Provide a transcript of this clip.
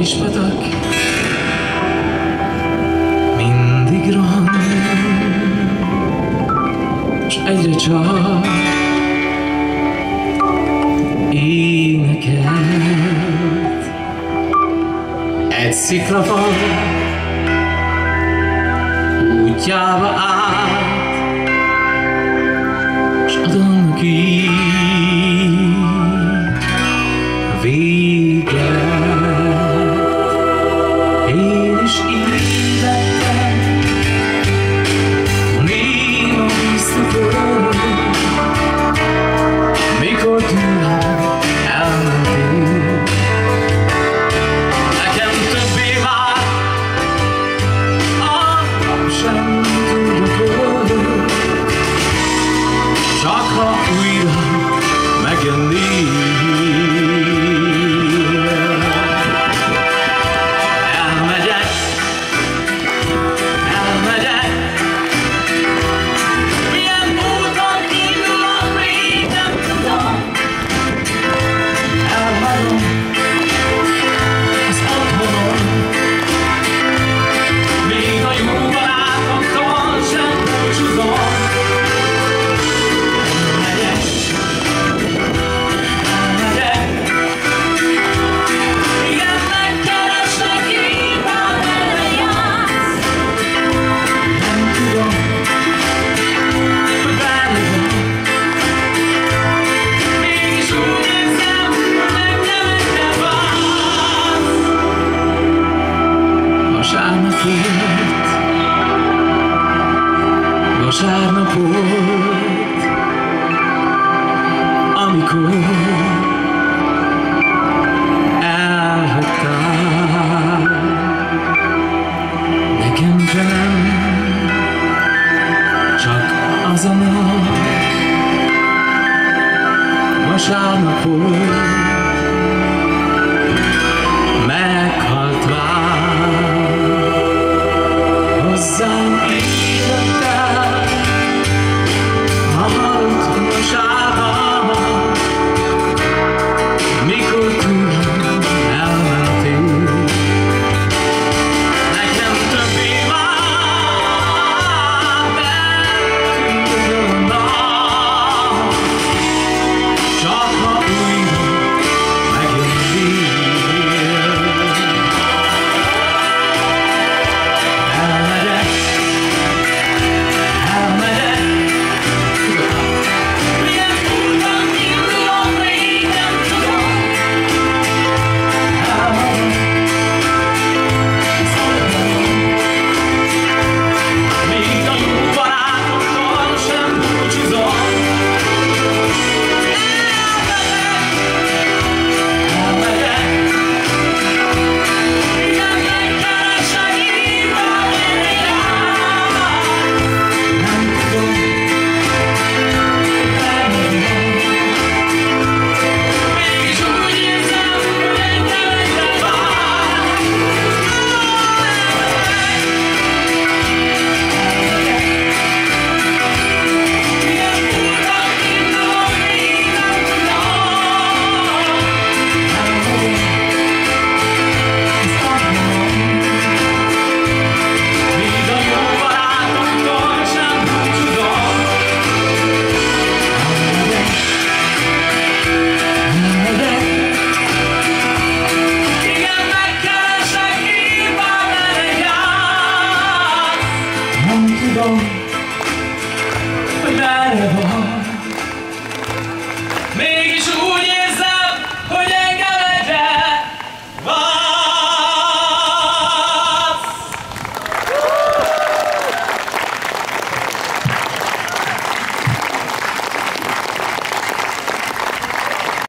kispatak mindig rohan, s egyre csak énekelt. Egy sziklafal útjába állt, s adom ki véget. Én is így lettem, néma biztokon, mikor tőlem elmentél. Nekem többé vár a nap sem tudok, csak ha újra megjönnél. Vasárnap volt, amikor elhagytál. Nekem te nem, csak az a nap. Vasárnap volt, meghalt vár, hozzám élettel. Mikor tőlem elmentél, nekem többé vár, eltűnt a nap, csak ha újra megjönnél. Elmegyek, nem tudom,